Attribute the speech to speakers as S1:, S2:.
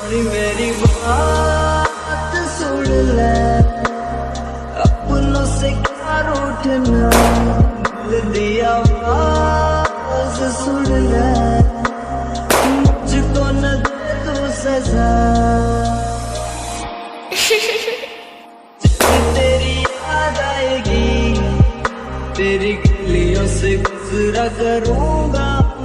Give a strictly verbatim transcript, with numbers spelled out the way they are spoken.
S1: मेरी बात सुन ले, अपनों से क्या रूठना, दिल दी आवाज सुन ले, मुझको न दे तू सजा। जब तेरी याद आएगी, तेरी गलियों से गुजरा करूँगा।